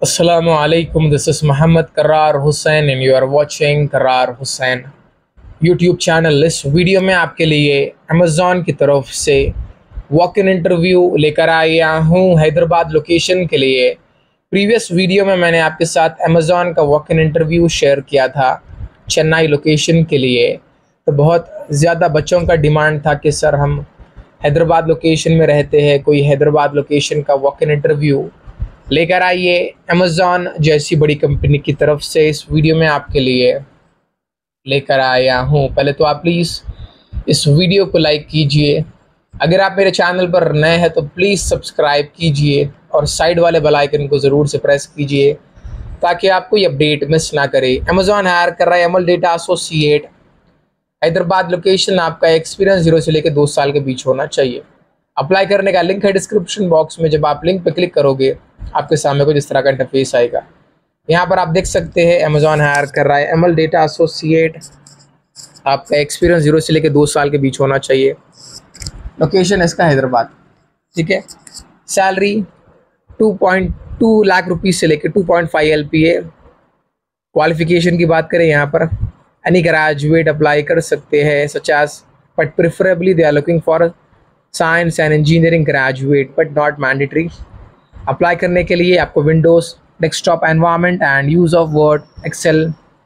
Assalamualaikum. This is Muhammad Karrar Hussain and you are watching Karrar Hussain YouTube channel. इस video में आपके लिए Amazon की तरफ से वॉक इन इंटरव्यू लेकर आया हूँ हैदराबाद लोकेशन के लिए। प्रीवियस वीडियो में मैंने आपके साथ अमेज़ॉन का वॉक इन इंटरव्यू शेयर किया था चेन्नई लोकेशन के लिए। तो बहुत ज़्यादा बच्चों का डिमांड था कि सर हम हैदराबाद लोकेशन में रहते हैं, कोई हैदराबाद लोकेशन का वॉक इन इंटरव्यू लेकर आइए अमेज़ॉन जैसी बड़ी कंपनी की तरफ से। इस वीडियो में आपके लिए लेकर आया हूँ। पहले तो आप प्लीज़ इस वीडियो को लाइक कीजिए। अगर आप मेरे चैनल पर नए हैं तो प्लीज़ सब्सक्राइब कीजिए और साइड वाले बेल आइकन को ज़रूर से प्रेस कीजिए ताकि आप कोई अपडेट मिस ना करें। अमेज़ॉन हायर कर रहा है ML data associate. Hyderabad location, आपका एक्सपीरियंस 0 से लेकर 2 साल के बीच होना चाहिए। अप्लाई करने का लिंक है डिस्क्रिप्शन बॉक्स में। जब आप लिंक पर क्लिक करोगे आपके सामने कुछ इस तरह का इंटरफेस आएगा। यहाँ पर आप देख सकते हैं अमेज़ॉन हायर कर रहा है एमएल डेटा एसोसिएट। आपका एक्सपीरियंस 0 से लेकर 2 साल के बीच होना चाहिए। लोकेशन इसका हैदराबाद, ठीक है। सैलरी 2.2 लाख रुपीज़ से लेकर 2.5 LPA। क्वालिफिकेशन की बात करें यहाँ पर एनी ग्रेजुएट अप्लाई कर सकते हैं such as, but preferably they are looking for science and engineering graduate but not mandatory. Apply करने के लिए आपको Windows desktop environment and use of Word, Excel,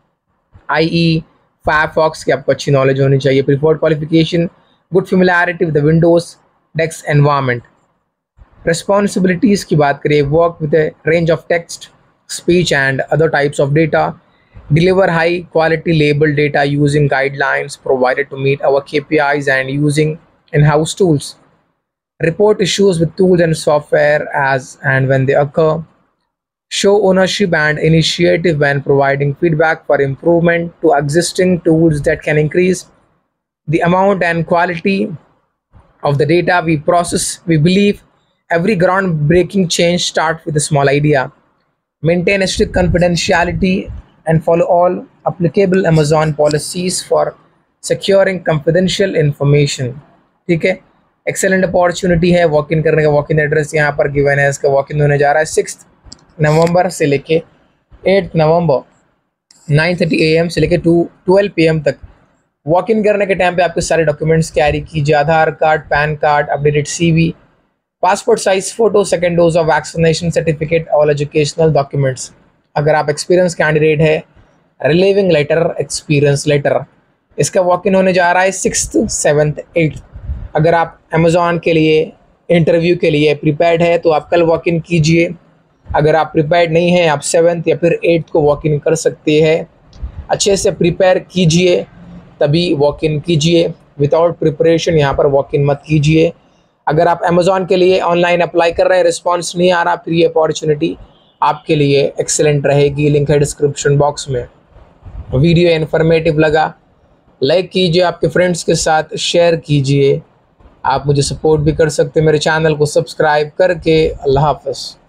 IE, Firefox की आपको अच्छी नॉलेज होनी चाहिए। Preferred qualification good familiarity with the Windows desk environment. Responsibilities की बात करें, work with a range of text, speech and other types of data, deliver high quality labeled data using guidelines provided to meet our KPIs and using in-house tools, report issues with tools and software as and when they occur, show ownership and initiative when providing feedback for improvement to existing tools that can increase the amount and quality of the data we process. We believe every groundbreaking change starts with a small idea. Maintain a strict confidentiality and follow all applicable Amazon policies for securing confidential information, ठीक है। Excellent opportunity है walk in करने का। Walk इन address यहाँ पर given है। इसका walk in होने जा रहा है 6 नवंबर से लेके 8 नवंबर 9:30 AM से लेके 12 PM तक। वॉक इन करने के टाइम पे आपके सारे डॉक्यूमेंट्स कैरी कीजिए, Aadhaar card, pan card, updated CV, passport size photo, second dose of vaccination certificate, all educational documents. अगर आप एक्सपीरियंस कैंडिडेट है, रिलीविंग लेटर, एक्सपीरियंस लेटर। इसका वॉक इन होने जा रहा है 6th, 7th, 8th। अगर आप अमेज़ॉन के लिए इंटरव्यू के लिए प्रिपेयर्ड है तो आप कल वॉक इन कीजिए। अगर आप प्रिपेयर्ड नहीं हैं, आप 7th या फिर 8th को वॉक इन कर सकते हैं। अच्छे से प्रिपेयर कीजिए तभी वॉक इन कीजिए। विदाउट प्रिपरेशन यहाँ पर वॉक इन मत कीजिए। अगर आप अमेज़ॉन के लिए ऑनलाइन अप्लाई कर रहे हैं, रिस्पॉन्स नहीं आ रहा, फिर ये अपॉर्चुनिटी आपके लिए एक्सेलेंट रहेगी। लिंक है डिस्क्रिप्शन बॉक्स में। वीडियो इन्फॉर्मेटिव लगा लाइक कीजिए, आपके फ्रेंड्स के साथ शेयर कीजिए। आप मुझे सपोर्ट भी कर सकते हैं मेरे चैनल को सब्सक्राइब करके। अल्लाह हाफ़िज़।